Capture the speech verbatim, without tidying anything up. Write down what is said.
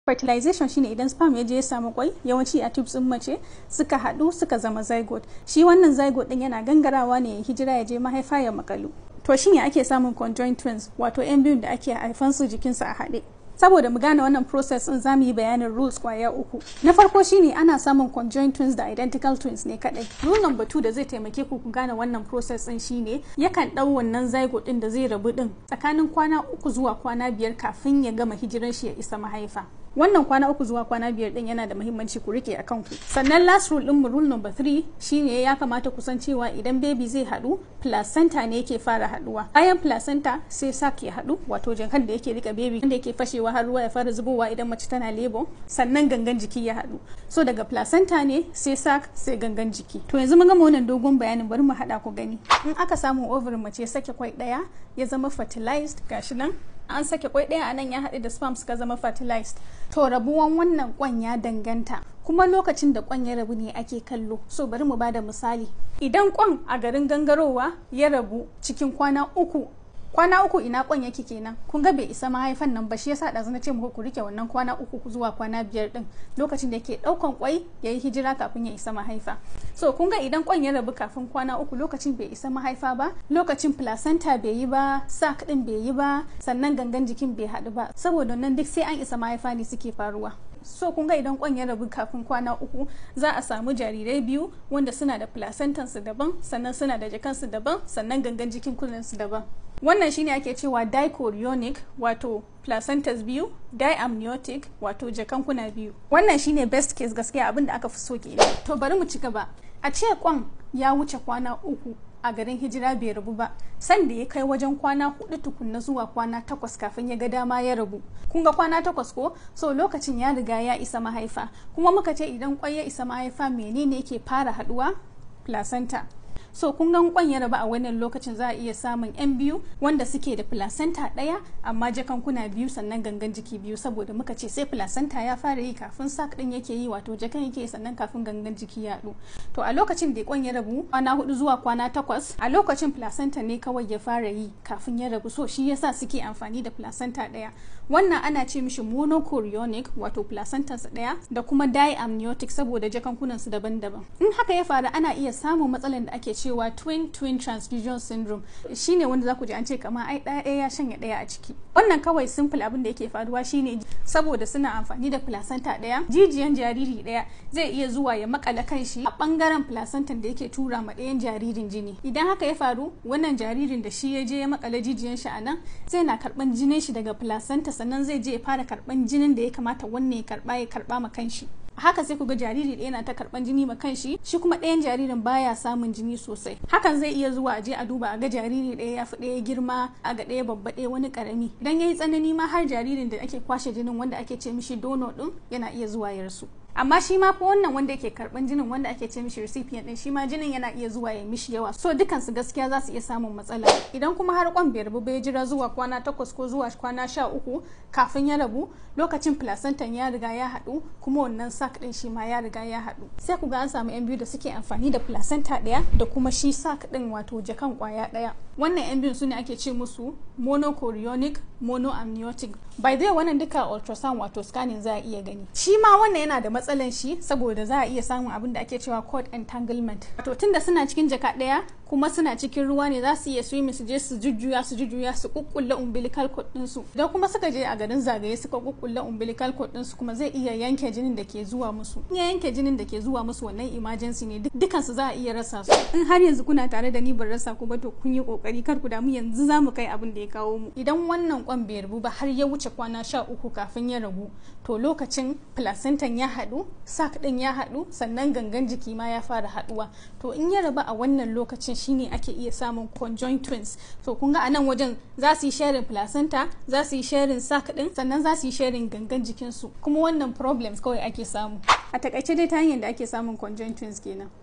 Fertilization shine idan sperm ya je ya samu kwai yawanci a tubes din mace suka haɗu suka zama zygote. Shi wannan zygote din yana gangarawa ne ya hijira ya je mahaifa ya makalu. To shine ake samun conjoined twins, wato yan biyun da ake haifan su jikinsu a haɗe. Saboda mu gane wannan process din zamu yi bayanin rules kwaya uku. Na farko shine ana samun conjoined twins da identical twins ne kadai. Rule number two da zai taimake ku ku gane wannan process din shine yakan dau wannan zygote din da zai rabu din tsakanin kwana uku zuwa kwana biyar kafin ya gama hijiran shi ya isa mahaifa. Wannan kwana uku zuwa kwana biyar din yana da muhimmanci ku rike a kanku. Sannan last rule din mu, rule number three, shine ya kamata ku san cewa idan baby zai hadu, placenta ne yake fara haduwa. Bayan placenta sai sac ya hadu, wato jankan da yake rika baby wanda yake fashewa har ruwa ya fara zubowa idan mace tana labor, sannan gangan jiki ya hadu. So daga placenta ne sai sac sai gangan jiki. To yanzu mun gama wannan dogon bayanin, bari mu hada ku gani. In aka samu ovary mace sake kwai daya ya zama fertilized, gashi nan an sake kwai ɗaya a nan ya haɗu da sperm suka zama fertilized. To rabuwan wannan kwan ya danganta, kuma lokacin da kwan ya rabu ne ake kallo. So bari mu bada misali. Idan kwan a garin gangarowa ya rabu cikin kwana uku, kwana uku ina kwan yake kenan, kun ga bai isa mahaifan nan ba, shi yasa da zan ce muku ku rike wannan kwana uku zuwa kwana biyar din, lokacin da yake daukan kwai yayi hijira kafin ya isa mahaifa. So kun ga idan kwan ya rabu kafin kwana uku, lokacin bai isa mahaifa ba, lokacin placenta bai yi ba, sac din bai yi ba, sannan gangan jikin bai haɗu ba, saboda nan duk sai an isa mahaifa ne suke faruwa. So kun ga idan kwan ya rabu kafin kwana uku, za a samu jarirai biyu wanda suna da placentan su daban, sannan suna da jakan su daban, sannan gangan jikin kullun su daban. Wannan shine ake cewa dichorionic, wato placentas biyu, diamniotic, wato jakankuna biyu. Wannan shine best case gaskiya abin da aka fi so kenan. To bari mu ci gaba. A ce kwan ya wuce kwana uku a garin hijira bai rabu ba, sanda ya kai wajen kwana hudu tukunna zuwa kwana takwas kafin ya ga dama ya rabu. Kun ga kwana takwas ko? So lokacin ya riga ya isa mahaifa. Kuma muka ce idan kwai ya isa mahaifa menene yake fara haduwa? Placenta. So kun ga kwan ya raba a wannan lokacin za a iya samun yan biyu wanda suke da placenta daya amma jakankuna biyu sannan gangan jiki biyu, saboda muka ce sai placenta ya fara yi kafin sac din yake yi, wato jakan yake sannan kafin gangan jiki ya haɗu. To a lokacin da kwan ya rabu kwana hudu zuwa kwana takwas, a lokacin placenta ne kawai ya fara yi kafin ya rabu. So shi yasa suke amfani da placenta daya. Wannan ana ce mishi monochorionic, wato placentas daya, da kuma diamniotic saboda jakankunan su daban-daban. In haka ya faru ana iya samun matsalan da ake cewa twin twin transfusion syndrome, shine wanda za ku ji an ce kamar ai ɗaya ya shanye ɗaya a ciki. Wannan kawai simple abin da yake faruwa shine saboda suna amfani da placenta ɗaya, jijiyan jariri ɗaya zai iya zuwa ya makala kanshi a bangaren placenta da yake tura ma ɗayan jaririn jini. Idan haka ya faru, wannan jaririn da shi ya je ya makala jijiyan shi a nan zai na karban jinin shi daga placenta, sannan zai je ya fara karban jinin da ya kamata wannan ya karba ya karba ma kanshi. Haka sai ku ga jariri ɗaya na ta karban jini ma kanshi, shi kuma ɗayan jaririn baya samun jini sosai. Hakan zai iya zuwa a je a duba a ga jariri ɗaya ya fi ɗaya girma, a ga ɗaya babba ɗaya wani ƙarami. Idan yayi tsanani ma har jaririn da ake kwashe jinin wanda ake ce mishi donor ɗin yana iya zuwa ya rasu. Amma shi ma fa wannan wanda yake karban jinin wanda ake ce mishi recipient din, shi ma jinin yana iya zuwa ya mishi yawa. So dukan su gaskiya za su iya samun matsala. Idan kuma har kwan bai rabu bai jira zuwa kwana takwas ko zuwa kwana sha uku kafin ya rabu, lokacin placenta ya riga ya haɗu, kuma wannan sac din shi ma ya riga ya haɗu. Sai ku ga an samu yan biyu da suke amfani da placenta ɗaya da kuma shi sac din, wato jakan kwaya ɗaya. Wannan yan biyun su ne ake ce musu monochorionic, monoamniotic. By the way, wannan duka ultrasound wato scanning za a iya gani. Shi ma wannan yana da matsalan shi saboda za a iya samun abin da ake cewa cord entanglement. Wato tunda suna cikin jaka daya kuma suna cikin ruwa ne, za su iya swimming su je su jujjuya su jujjuya su kukkulla umbilical cord din su. Idan kuma suka je a garin zagaye suka kukkulla umbilical cord din su, kuma zai iya yanke jinin da ke zuwa musu. In ya yanke jinin da ke zuwa musu, wannan emergency ne, dukan su za a iya rasa su. In har yanzu kuna tare da ni ban rasa ku ba, to kun yi kokari, kar ku damu, yanzu za mu kai abin da ya kawo mu. Idan wannan kwan bai rabu ba har ya wuce kwana sha uku kafin ya rabu, to lokacin placentan ya haɗu, sac din ya haɗu, sannan gangan jiki ma ya fara haɗuwa. To in ya rabu a wannan lokacin shine ake iya samun conjoined twins. So kun ga a nan wajen za su yi sharing placenta, za su yi sharing sac din, sannan za su yi sharing gangan jikinsu, kuma wannan problems kawai ake samu. A takaice dai ta hanyar da ake samun conjoined twins kenan.